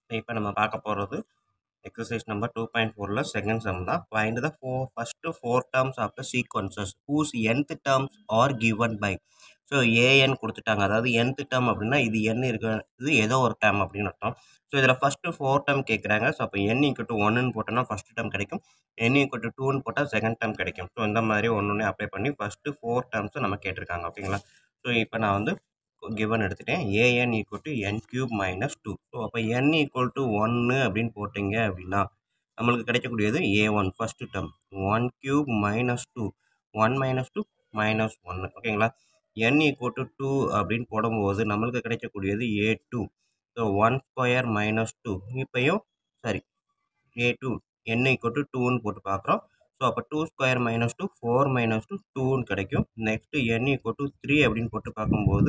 இப்போ நம்ம பார்க்க போகிறது exercise number 2.4ல second sum தான். Find the first four terms of the sequences whose nth terms are given by. So a n கொடுத்துட்டாங்க. அதாவது nth term அப்படின்னா இது n இருக்கிறது ஏதோ ஒரு term அப்படின்னு அர்த்தம். ஸோ இதில் ஃபர்ஸ்ட் ஃபோர் டேர்ம் கேட்குறாங்க. ஸோ அப்போ n = 1ன்னு போட்டோம்னா ஃபர்ஸ்ட் டேர்ம் கிடைக்கும். n = 2ன்னு போட்டால் செகண்ட் டேர்ம் கிடைக்கும். ஸோ இந்த மாதிரி ஒன்று அப்ளை பண்ணி ஃபர்ஸ்ட் ஃபோர் டேர்ம்ஸை நம்ம கேட்டிருக்காங்க. ஓகேங்களா? ஸோ இப்போ நான் வந்து கிவன் எடுத்துட்டேன். an = n³ - 2. ஸோ அப்போ n = 1 அப்படின்னு போட்டிங்க அப்படின்னா நம்மளுக்கு கிடைக்கக்கூடியது a1 ஃபர்ஸ்ட் டேர்ம் 1³ - 2 1 - 2 -1. ஓகேங்களா? n = 2 அப்படின்னு போடும்போது நம்மளுக்கு கிடைக்கக்கூடியது a2. ஸோ 1² - 2 இப்போயும் சரி a2 n = 2ன்னு போட்டு பார்க்குறோம். ஸோ அப்போ 2² - 2 4 - 2 2ன்னு கிடைக்கும். நெக்ஸ்ட்டு n = 3 அப்படின்னு போட்டு பார்க்கும்போது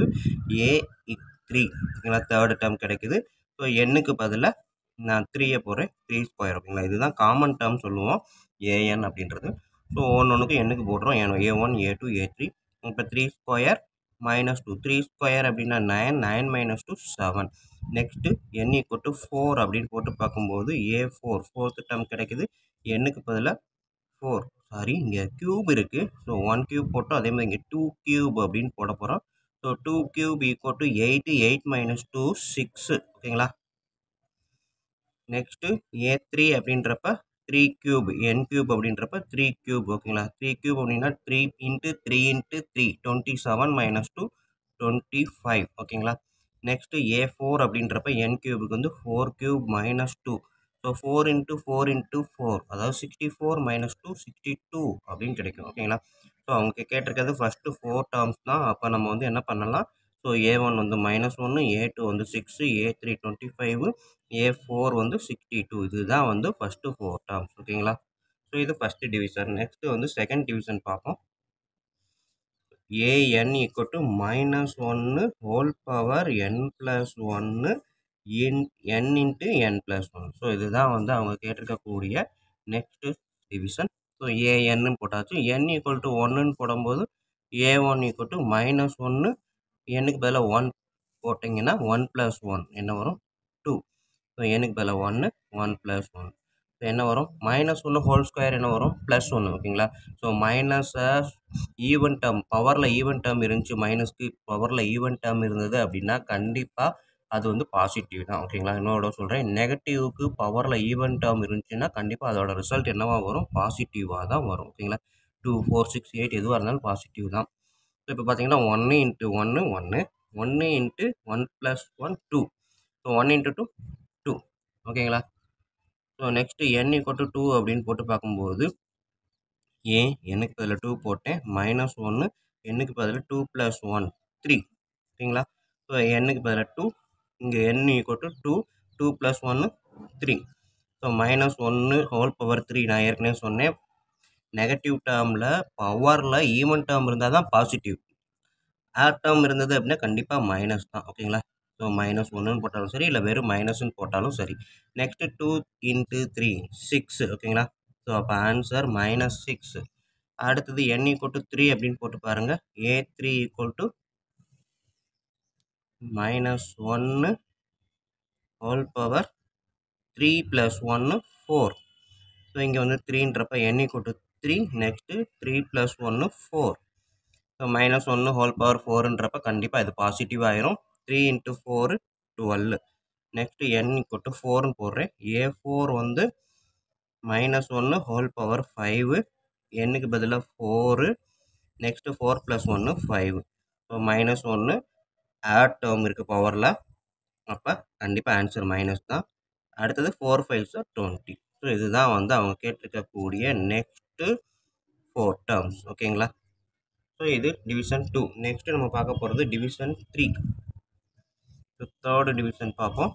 a3 ஓகேங்களா தேர்ட் டேர்ம் கிடைக்குது. ஸோ n-க்கு பதிலாக நான் 3 போடுறேன் 3² ஓகேங்களா இதுதான் காமன் டேர்ம் சொல்லுவோம் an அப்படின்றது. ஸோ ஒன்றுக்கு n-க்கு போடுறோம் a1 a2 a3. இப்போ 3² - 2 3² அப்படின்னா 9 9 - 2 7. நெக்ஸ்ட்டு n = 4 அப்படின்னு போட்டு பார்க்கும்போது a4 ஃபோர்த் டேர்ம் கிடைக்குது. n-க்கு பதிலாக 4 சாரி இங்கே க்யூப் இருக்குது. ஸோ 1³ போட்டோம். அதே மாதிரி இங்கே 2³ அப்படின்னு போட போகிறோம். ஸோ 2³ = 8 8 - 2 6 ஓகேங்களா? நெக்ஸ்ட்டு a3 அப்படின்றப்ப 3³ n³ அப்படின்றப்ப 3³ ஓகேங்களா? 3³ அப்படின்னா 3 × 3 × 3 27 - 2 25 ஓகேங்களா? நெக்ஸ்ட்டு a4 அப்படின்றப்ப n³ வந்து 4³ - 2. ஸோ 4 × 4 × 4 அதாவது 64 - 2 62 அப்படின்னு கிடைக்கும். ஓகேங்களா? ஸோ அவங்க கேட்டிருக்கிறது ஃபஸ்ட்டு ஃபோர் டேர்ம்ஸ் தான். அப்போ நம்ம வந்து என்ன பண்ணலாம்? ஸோ a1 வந்து -1 a2 வந்து 6 a3 25 a4 வந்து 62 இதுதான் வந்து ஃபஸ்ட்டு ஃபோர் டேர்ம்ஸ் ஓகேங்களா? ஸோ இது ஃபஸ்ட்டு டிவிஷன். நெக்ஸ்ட்டு வந்து செகண்ட் டிவிஷன் பார்ப்போம். an = -1 whole power n + 1 n × n+1. So இதுதான் வந்து அவங்க கேட்டிருக்கக்கூடிய நெக்ஸ்ட்டு டிவிஷன். ஸோ an போட்டாச்சு. n = 1ன்னு போடும்போது a1 = -1 n-க்கு பதிலாக 1 போட்டிங்கன்னா 1 + 1 என்ன வரும் 2. ஸோ n-க்கு பதிலாக 1 1 + 1 என்ன வரும் -1 ஹோல் ஸ்கொயர் என்ன வரும் +1 ஓகேங்களா? ஸோ மைனஸை ஈவன் டேர்ம் பவரில் ஈவன் டேர்ம் இருந்துச்சு மைனஸ்க்கு பவரில் ஈவன் டேர்ம் இருந்தது அப்படின்னா கண்டிப்பாக அது வந்து பாசிட்டிவ் தான் ஓகேங்களா? இன்னொரு சொல்கிறேன் நெகட்டிவ்க்கு பவரில் ஈவன் டேர்ம் இருந்துச்சுன்னா கண்டிப்பாக அதோட ரிசல்ட் என்னவா வரும் பாசிட்டிவாக தான் வரும் ஓகேங்களா? 2 4 6 8 எதுவாக இருந்தாலும் பாசிட்டிவ் தான். ஸோ இப்போ பார்த்தீங்கன்னா 1 × 1 1 1 × 1 + 1 2. ஸோ 1 × 2 2 ஓகேங்களா? ஸோ நெக்ஸ்ட்டு n = 2 அப்படின்னு போட்டு பார்க்கும்போது n-க்கு பதிலாக 2 போட்டேன் -1 n-க்கு பதிலாக 2 + 1 3 ஓகேங்களா? ஸோ n-க்கு பதிலாக 2 இங்கே n = 2 2 + 1 3. ஸோ -1 ஹோல் பவர் 3 நான் ஏற்கனவே சொன்னேன் நெகட்டிவ் டேர்மில் பவரில் ஈவன் டேர்ம் இருந்தால் தான் பாசிட்டிவ். ஆட் டேர்ம் இருந்தது அப்படின்னா கண்டிப்பாக மைனஸ் தான் ஓகேங்களா? ஸோ -1ன்னு போட்டாலும் சரி இல்லை வெறும் மைனஸ்ன்னு போட்டாலும் சரி. நெக்ஸ்ட்டு 2 × 3 6 ஓகேங்களா? ஸோ அப்போ ஆன்சர் -6. அடுத்தது n = 3 அப்படின்னு போட்டு பாருங்கள். a3 = -1 whole power 3 + 1 4. ஸோ இங்கே வந்து 3ன்றப்ப n = 3 next 3 + 1 4. So -1 whole power 4ன்றப்ப கண்டிப்பாக இது பாசிட்டிவ் ஆயிரும். 3 × 4 12. நெக்ஸ்ட்டு n = 4ன்னு போடுறேன். a4 வந்து -1 ஹோல் பவர் 5 n-க்கு பதிலாக 4 நெக்ஸ்ட்டு 4 + 1 5. ஸோ -1 ஆட் டேர்ம் இருக்குது பவரில் அப்போ கண்டிப்பாக ஆன்சர் மைனஸ் தான். அடுத்தது 4 5s are 20. ஸோ இதுதான் வந்து அவங்க கேட்டிருக்கக்கூடிய நெக்ஸ்ட்டு ஃபோர் டேர்ம்ஸ் ஓகேங்களா? ஸோ இது டிவிஷன் 2. நெக்ஸ்ட்டு நம்ம பார்க்க போகிறது டிவிஷன் 3. ஸோ தேர்டு டிவிஷன் பார்ப்போம்.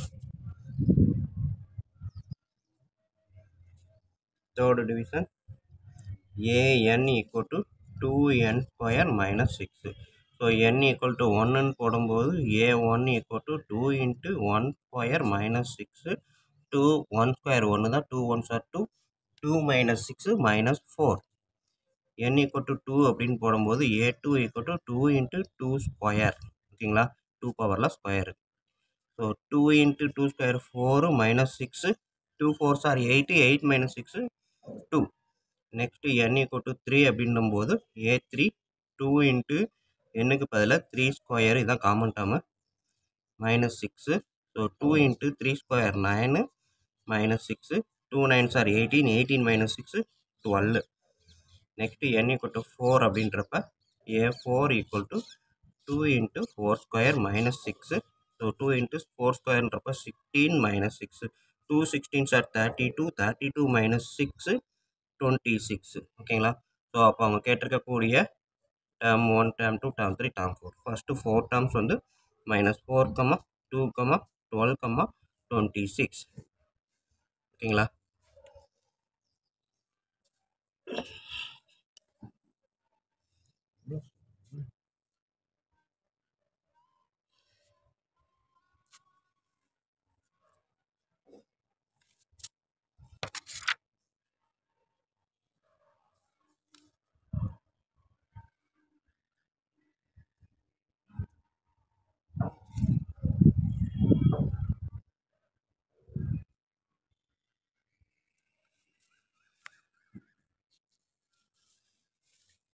Third division an = 2n² - 6. ஸோ n = 1ன்னு போடும்போது a1 = 2 × 1² - 6 2 1² 1 தான் 2 1s are 2 2 - 6 -4. n = 2 அப்படின்னு போடும்போது a2 = 2 × 2² ஓகேங்களா? 2 பவரில் square. So so 2 into 2 square 4 minus 6, 2 4s are 8, 8 minus 6 2. Next n equal to 3 அப்படின்னும் போது a3 2 into n-க்கு பதிலாக 3 ஸ்கொயர் இதான் common term minus 6. So 2 into 3 square 9 minus 6, 2 9s are 18, 18 minus 6 12. Next n equal to 4 அப்படின்றப்ப a4 equal to 2 into 4 square minus 6. So 2 into 4 squareன்றப்ப 16 minus 6. 2 16s are 32, 32 minus 6 26. ஓகேங்களா? ஸோ அப்போ அவங்க கேட்டிருக்கக்கூடிய term 1, term 2, term 3, term 4. First 4 terms வந்து minus 4, 2, 12, 26. ஓகேங்களா?